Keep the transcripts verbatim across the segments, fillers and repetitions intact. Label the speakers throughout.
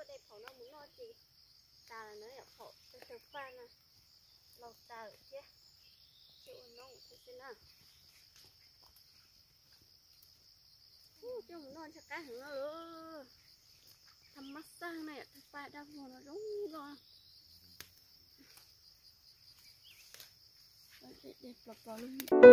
Speaker 1: đây phổ nó muốn nó gì ta là nó nhập phổ cho cho phan nè lột ta ở kia chịu nó cũng thế nào chứ nó cho cá hưởng nó thăm mắt sang này thằng ba đau vô nó đúng rồi để để lọc vào luôn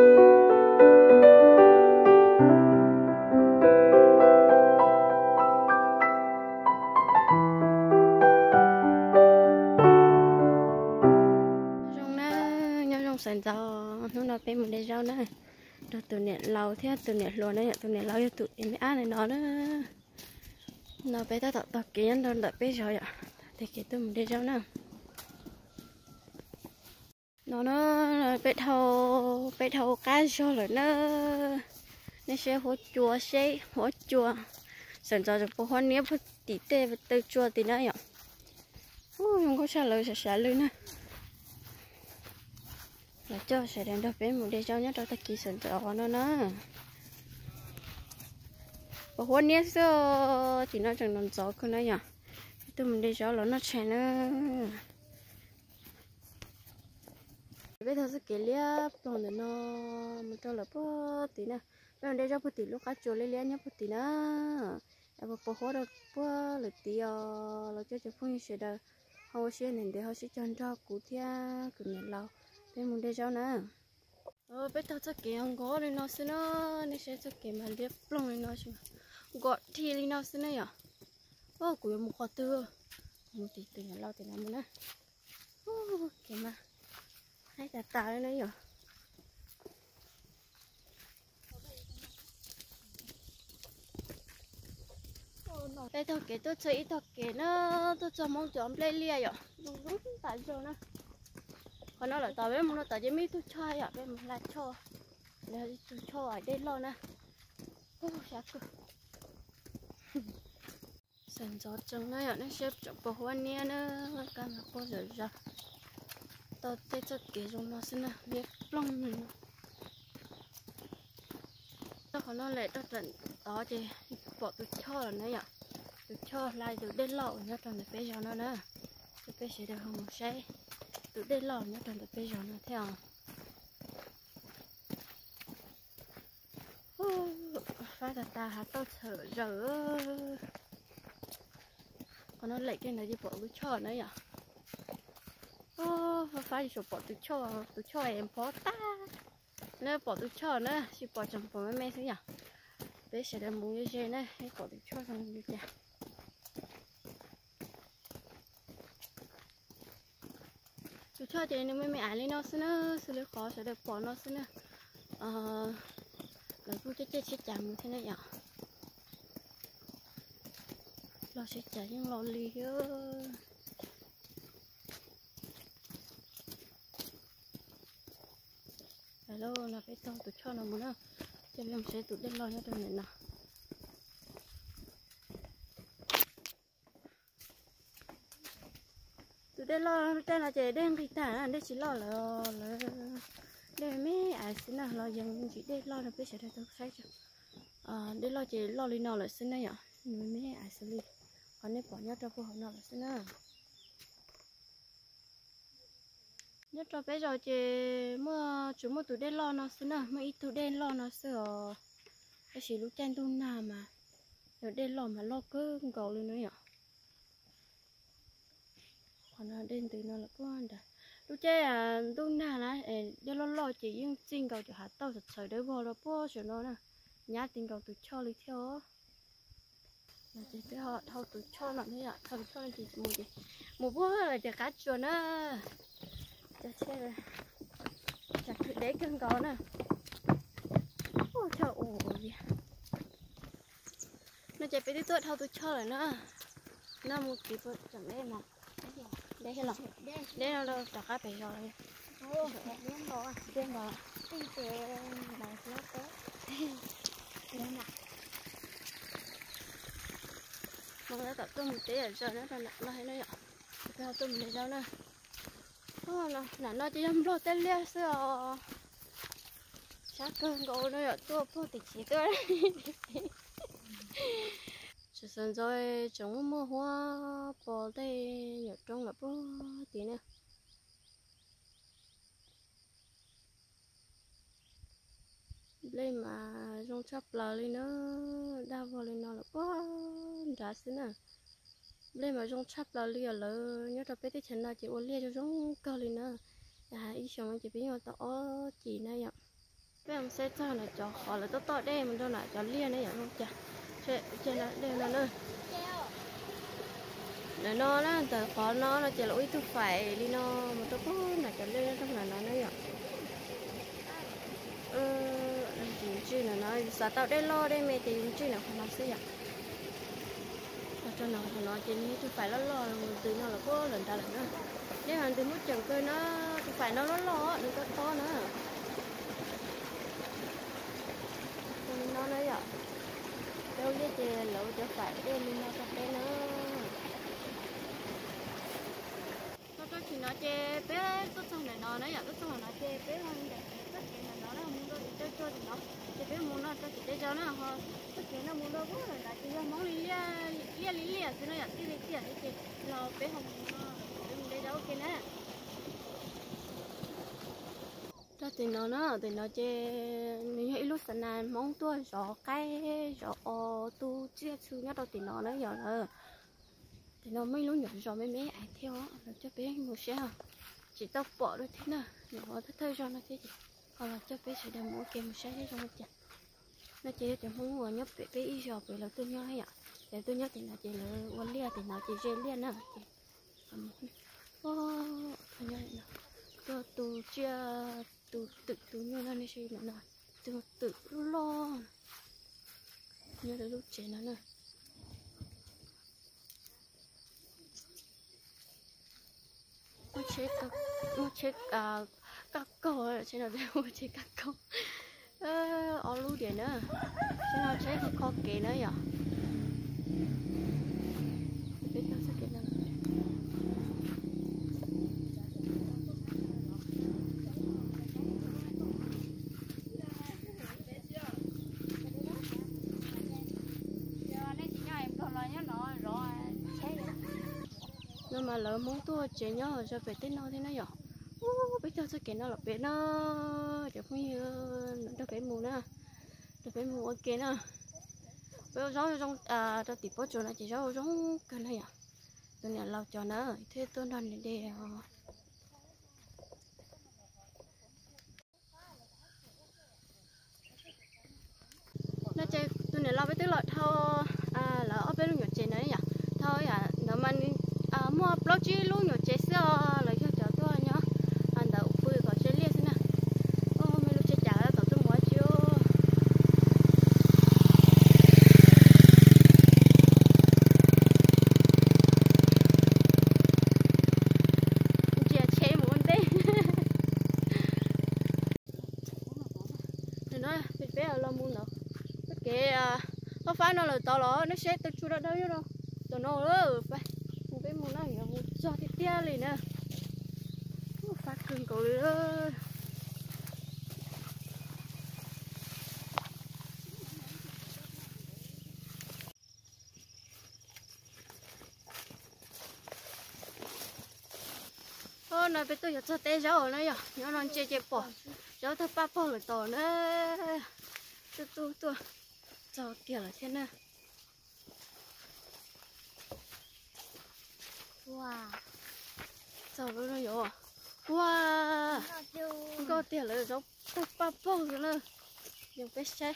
Speaker 1: sẵn rau nó nó bên một đây rau nữa rồi từ nẹt lâu thế từ nẹt luôn đấy từ nẹt lâu cho tụi em ăn này nó nữa nó bé ta tạo tạo kiến rồi đợi bé rồi ạ thì cái từ một đây rau nữa nó nó bé thầu bé thầu cá rau rồi nó nó sẽ hỗ chua sẽ hỗ chua sẵn rau cho bố hoa nếp tí tê và từ chua tí nữa ạ không có sao lời sẽ xả lên nữa là cho sẽ đem đâu bên một đây cho nhớ cho ta kỹ sẵn cho nó nữa và hôm nay sao thì nó chẳng nằm gió cơ nữa nhỉ tôi mình đây cho nó nó chén nữa bây giờ sẽ kể liếp còn để nó mình cho là bớt tí nè bây giờ đây cho bớt tí lúc cá chua lấy liếp nhá bớt tí nữa em bớt bớt được bớt là tí là cho cho phong sẽ được họ sẽ nên để họ sẽ chọn cho cụ thể cứ nhận lâu bên muốn đây cháu nè ờ bây giờ chắc cái ông gõ này nó sẽ nó nó sẽ chắc cái mà liếp plong này nó chứ gọt thì lên nó sẽ này à ô của một quả tư một tí từ nhà lâu từ nhà mình á ô cái mà hay cả tao đây này à đây thôi cái tôi chơi ít thôi cái nó tôi cho mong chọn play lia à đúng đúng tại rồi nè còn nó là tao biết nó tao chỉ biết tôi chơi à bên là cho để tôi cho ở đây lo nè ô sao cơ sẵn gió trông này ở nó xếp trong bộ hoa nia nữa càng là cô rồi ra tao thấy cho cái trong nó xin nè biết lông tao còn nó lại tao trận đó thì bỏ tôi cho là nó ạ tôi cho lại từ đây lậu nhá trong này bây giờ nó nữa tôi bây giờ được không say từ đây lò nhá toàn được bây giờ nó theo phải là ta hả tao thở giờ còn nó lại cái này đi bỏ túi cho nữa à ô phải đi bỏ túi cho túi cho em bỏ ta nếu bỏ túi cho nữa chỉ bỏ chồng bỏ mấy mấy thứ nhỉ bây giờ đang muốn như thế này hay bỏ túi cho xong như thế tôi cho thì nếu mấy ai lên nó xin nó xử lý khó sẽ được bỏ nó xin nè ờ là tôi chết chết chết chạm như thế này nhở lo sẽ chạy nhưng lo lì ơ hello là cái tông tôi cho nó muốn nào cho em sẽ tụt đến lo nhá tôi này nào đây lo đây là trẻ đen thì ta đây chỉ lo là là đây mấy ai xin nào lo dần chỉ đây lo là bây giờ đây tôi thấy chưa à đây lo chỉ lo li nào là xin này ạ mấy ai xử lý còn nếu bỏ nhát cho cô nào là xin nào nhát cho bây giờ chỉ mua chúng mua tụi đây lo nó xin nào mấy tụi đây lo nó sửa cái chỉ lúc chen tu nào mà rồi đây lo mà lo cứ cầu lên nữa nhở còn nó đến từ nó là con đã lúc chơi à lúc nào nè để lo lo chỉ những tin cầu cho hạt tao thật sự để vô là bố cho nó nè nhá tin cầu tụi cho đi theo là chỉ cái họ thâu tụi cho nó thế ạ thâu cho thì một gì một bữa là để cá chuồn á để chơi là chặt để cân cầu nè ô trời ơi nó chạyไปที่ตัวเท่าตัวช่อเลยนะน้ามุกกี่ตัวจังได้มาđây hay là đây là đâu cho cá bị rồi ô đen bò đen bò tinh tế này nó có đen nè mà nó tập trung một tí ở giờ nó là nó hay nó nhở nó tập trung để đâu nè ô nó là nó chỉ làm lo tên lia sao chắc cơn gỗ nó ở tua phố tịch chỉ tôi chỉ sân rồi trồng mua hoa bỏ đây nhớ trong là bó tí nè lên mà trong chắp là lên nó đa vào lên nó là bó đã xin nè lên mà trong chắp là liền là nhớ tập bé tí chân là chỉ uốn liền cho trong cơ lên nè à ý xong chỉ biết mà tao chỉ này ạ bây giờ sẽ cho là cho họ là tao tao đây mình cho lại cho liền này vậy không chả trên trên là đây là nơi để nó là từ khó nó là chỉ là ít thứ phải đi nó mà tao có là cho lên trong là nó này ạ ờ dùng chi là nó sao tao đây lo đây mẹ thì dùng chi là không làm gì ạ cho nó nó chỉ như thứ phải lo lo từ nó là có lần ta lần nữa nếu hàng từ mức chẳng cơ nó phải nó lo lo đừng có to nữa nó nói vậy đâu với chè lẩu cho phải đem nó cho bé nó tôi tôi chỉ nói chè bé tôi xong này nó nói vậy tôi xong nói chè bé hơn để tất cả là nó là muốn tôi cho cho thì nó chè bé muốn nó cho chỉ để cho nó thôi tất cả nó muốn đâu có là chỉ là món lia lia lia lia thì nó vậy cái gì cái gì lo bé không nó để đâu kia nè cho thì nó nó thì nó chơi những lúc sáng nay mong tôi rõ cái rõ tu chia chú nhất đâu thì nó nó giờ là thì nó mấy lúc nhỏ rõ mấy mấy ai theo nó cho bé một xe chỉ tao bỏ được thế nào nó thích thôi cho nó thế gì hoặc là cho bé sẽ đem mỗi cái một xe thế cho nó chặt nó chơi thì không muốn nhấp bé bé ít rõ bé là tôi nhớ hay ạ để tôi nhớ thì nó chơi là quan lia thì nó chơi chơi lia nữa ô thôi nhớ này cho tu chia tự tự tự như là này chơi mà nói tự tự lo như là lúc trẻ nó này nó chết các nó chết à các câu ở trên nào đây nó chết các câu ở lú điện nữa trên nào chết có con kề nữa nhở biết nó sẽ kề nào nhưng mà lỡ muốn tua chế nhớ cho về tết nó thế nó nhỏ bây giờ sẽ kể nó là bé nó để không như nó bé mù nữa để bé mù ok nè bây giờ giống trong à cho tỷ bớt chỗ này chỉ giống giống cái này à tôi nhà lau cho nó thế tôi đang để để nó chơi tôi nhà lau với tức là thao à là ở bên nhỏ chơi này nhỉ thôi à nó mà à mua bao chi luôn nhỏ chơi xưa lại cho cho tôi nhá anh đã bự có chơi liền thế nào ô mình lúc chơi chả tao tôi mua chưa chơi chơi một con tê thì nói bị bé ở lòng muốn nữa cái kệ nó phải nó là to lỏ nó sẽ tao chưa đâu đâu tao nó ơ phải một cái món này một giọt thì tia liền nè phát cưng cổ ơi ô nói với tôi giờ cho té gió nữa nhở nhớ non chơi chơi bỏ gió thấp ba bỏ rồi tổ nữa tôi tôi tôi cho tiền là thế nào wow sao nó nó nhỏ wow có tiền là giống thấp ba bỏ rồi nữa dùng cái xe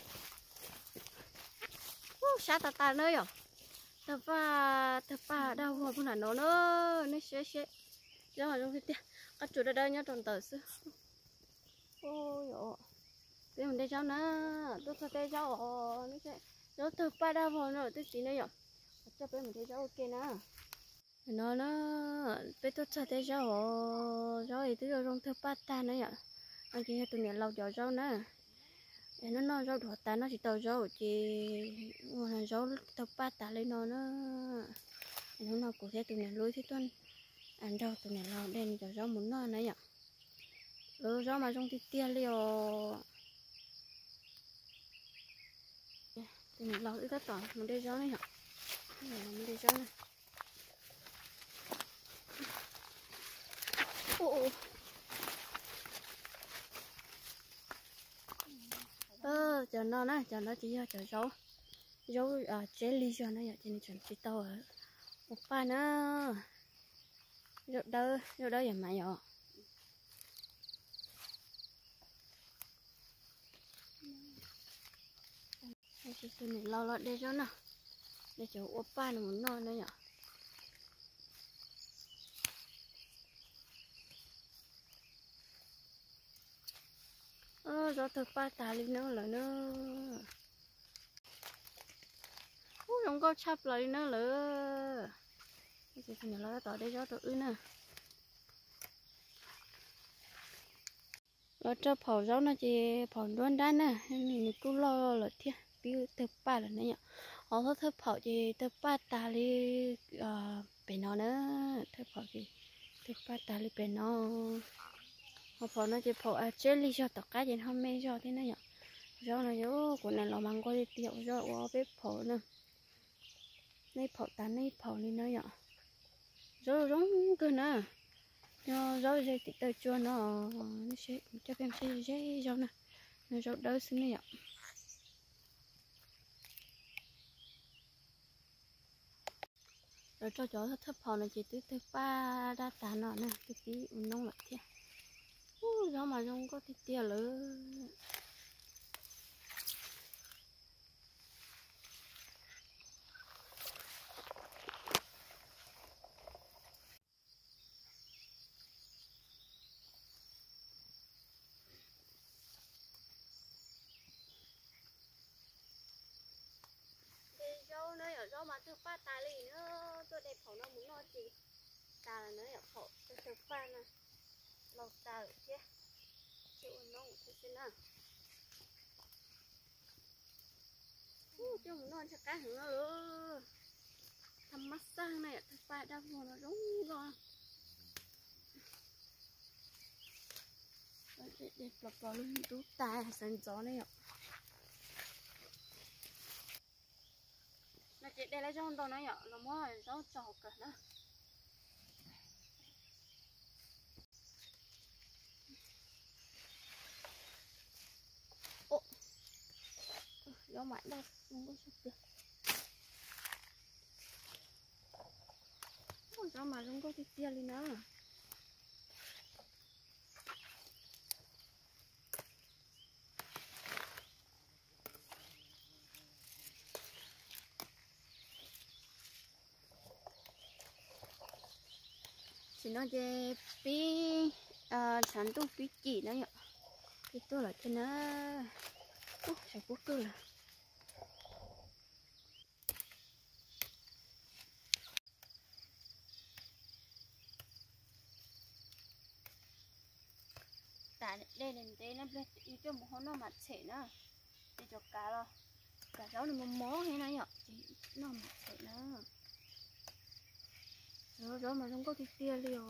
Speaker 1: xa ta ta nữa nhở thấp ba thấp ba đâu mà không là nó nữa nó xe xe giờ mà trong cái tiền các chủ đã đây nhá tròn tờ xưa ôi dồi bây giờ đây cháu nè tôi cho đây cháu ở nó sẽ nó thấp ba đâu mà nó tôi chỉ nữa nhở cho bé mình thấy cháu ok nè nó nó bé tôi cho đây cháu ở cháu thì tôi trong thấp ba ta nữa nhở anh chị tụi mình lau cho cháu nè nó nó cháu đổ ta nó chỉ tàu cháu chỉ là cháu thấp ba ta lên nó nó nó nó cũng sẽ tụi mình lối thế tuần ăn đâu tụi mình lau đen cho cháu muốn nó nữa nhở ừ cháu mà trong thì tia liều tụi mình lau ít tất cả mình đây cháu này nhở này nó đi cho này ô ơ chờ nó nè chờ nó chỉ chờ dấu dấu à chế ly cho nó vậy trên chuẩn chỉ tàu ở một ba nữa rồi đâu rồi đâu vậy mày nhỏ cái cái này lâu lâu để cho nó để cho một ba nó muốn nói nữa nhở ơ rồi thực ba ta đi nữa là nữa không có chắp lại nữa nữa cái cái này nó tỏ đây cho tụi nè nó cho phò rau nó chỉ phò đoan đan nè mình cứ lo là thiệt biết thực ba là nữa nhở họ có thực phò chỉ thực ba ta đi bên nó nữa thực phò gì thực ba ta đi bên nó họ phò nó chỉ phò à chơi đi cho tất cả gì không mê cho thế này nhở rau này nhớ của này là mang qua đi tiểu rau qua bếp phò nữa này phò tán này phò đi nữa nhở rau rong cơ nè nó rau dây thì tơi chua nó nó sẽ cho em sẽ dây rau nè nó rau đỡ xíu này ạ rồi cho chó thấp phò này chỉ từ từ ba đa tả nọ nè cái tí nông lại kia rau mà không có cái tia lớn rau mà thực ba ta lì nữa tôi đẹp phổ nó muốn nói gì ta là nó nhập phổ tôi thực ba nè lột ta ở kia chịu nó cũng thế nào chứ muốn nói cho cá hưởng nữa thăm mắt sang này thực ba đau vô nó đúng rồi để đẹp lọc vào luôn tú ta sân gió này ạ là chị đây là trong đó này ạ là mua rau trầu cả nữa ô rau mãi đâu không có sụp được ôi rau mà không có cái tia lên nữa chỉ nói về pi sản tu pi chỉ nữa nhở cái tôi là thế nó ô phải quốc cơ là tại đây là đây nó bên đi cho một hôm nó mặt sệ nữa đi cho cá rồi cả cháu này một mó thế này nhở chỉ nó mặt sệ nữa rồi đó mà không có cái tia liều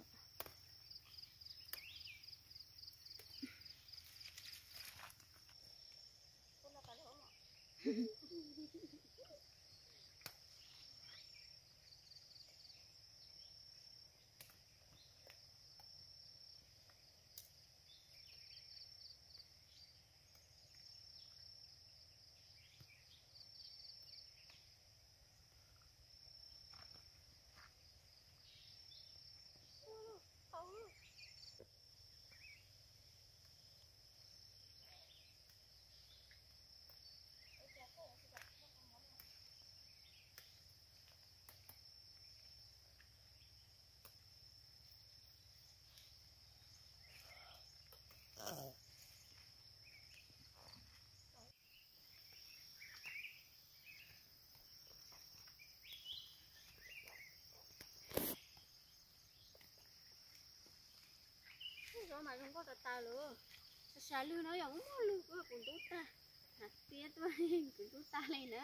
Speaker 1: rồi mà không có tạt tà luôn xả lư nó giống lư của con tú ta hạt tía tôi con tú ta lên nữa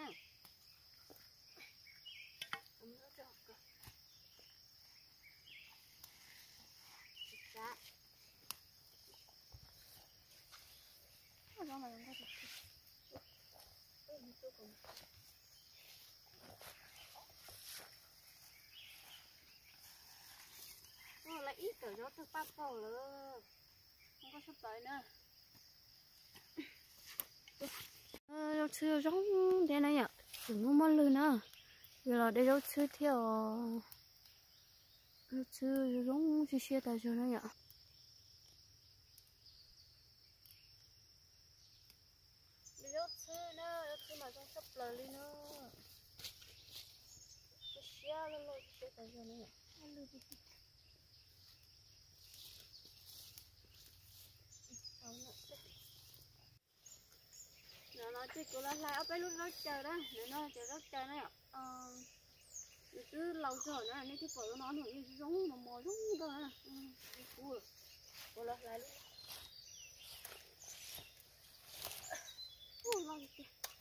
Speaker 1: không nó cho cơ dạ rồi mà không có tạt tà ít cỡ gió thức bắp vào nữa không có sắp tới nữa rau chưa giống thế này ạ đừng có mất lươn nữa giờ là đây rau chưa theo rau chưa giống chia chia tại chỗ này ạ rau chưa nữa rau chưa mà trong sắp lời lên nữa chia chia lên rồi chia tại chỗ này ạ nó nói chứ cô lại ở bên lúc nó chờ đó nó chờ rất chờ này ạ cứ lâu rồi nữa nên cái phở nó nó giống nó mò giống đó nè cô cô lại lại luôn ô lâu kìa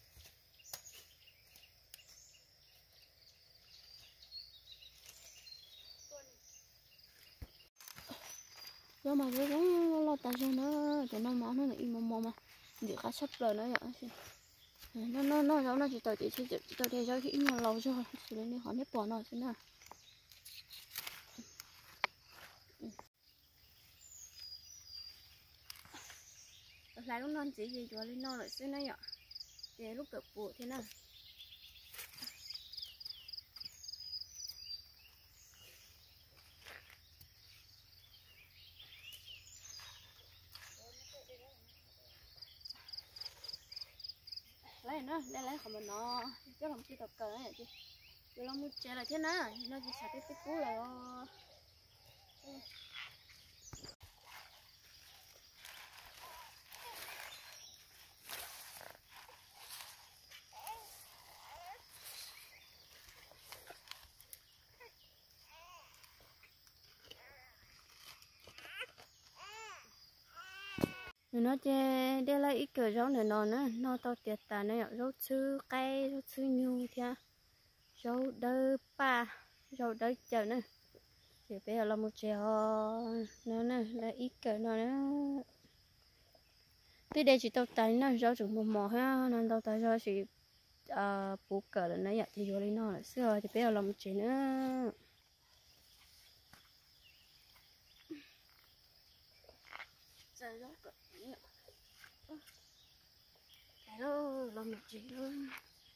Speaker 1: do mà cái giống lo tại sao nó cho nó mỏ nó là im mò mò mà giữa cá sắp lời nó vậy nó nó nó nó nó chỉ tới chỉ chỉ chỉ tới đây cho khi mà lâu rồi thì nên họ nếp bỏ nó thế nào lại lúc non chỉ gì cho lên non lại xưa này ạ để lúc cỡ bộ thế nào lấy nó lấy lấy không mà nó chứ không chỉ tập cờ này chứ giờ nó muốn chơi là thế nào nó chỉ sợ cái cái cú là nó chơi đây là ít cỡ rau này nó nữa nó to tiệt tà nó rau sư cây rau sư nhu thia rau đơ pa rau đơ chờ nữa thì bây giờ là một chèo nó nè là ít cỡ nó nữa tới đây chỉ tao tay nó rau trồng một mỏ ha nên tao tay rau chỉ à bù cỡ là nó vậy thì vô đi nó là xưa thì bây giờ là một chèo nữa giờ rau cỡ đó làm một chuyện luôn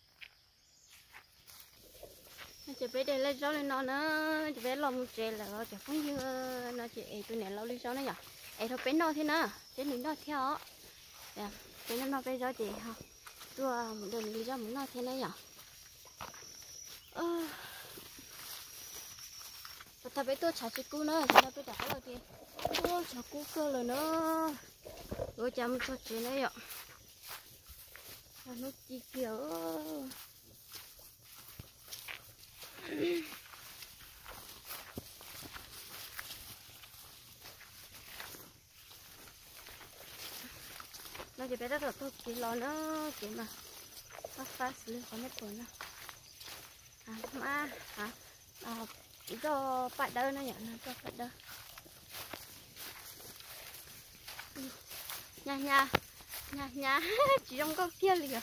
Speaker 1: chị bé đây lấy rau lên nó nữa chị bé làm một chuyện là chị không như nó chị tôi nè lâu đi rau này nhở ấy thôi bé nó thế nào thế mình nó theo đẹp bé nó bây giờ chị ha tôi đừng đi ra muốn nó thế này nhở thật bé tôi chả chị cu nữa thì nó tôi chả có gì tôi chả cu cơ rồi nữa tôi chăm cho chị này ạ nó chi kiểu nó chỉ biết rất là tốt chỉ lo nó chỉ mà phát phát lên có mấy tuần nữa à mà hả à cho bạn đơn nó nhận cho bạn đơn nha nha nha nha chỉ trong con kia liền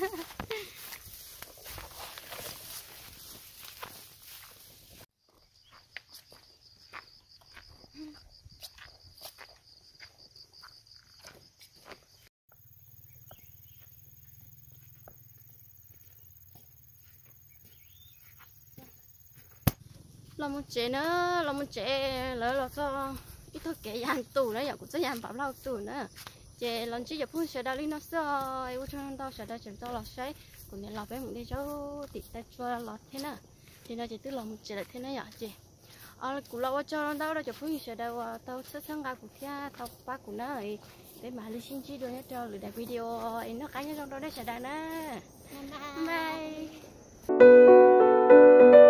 Speaker 1: làm một chế nữa làm một chế lỡ là cho ít thôi kể dàn tủ nữa cũng sẽ dàn bảo lao tủ nữa chế lần trước giờ phun sợi đào lên nó sao ai cho nó đào sợi đào chấm to là sấy cũng nên làm với một cái chỗ tịt tay cho lọt thế nào thì nó chỉ tự làm một chế là thế này ạ chị à cũng lâu cho nó đào ra cho phun sợi đào tao sẽ sang gà của thia tao ba của nó ấy để mà lên xin chỉ đôi nhất cho lượt đại video ấy nó cá nhân trong đó đấy sợi đào nè bye.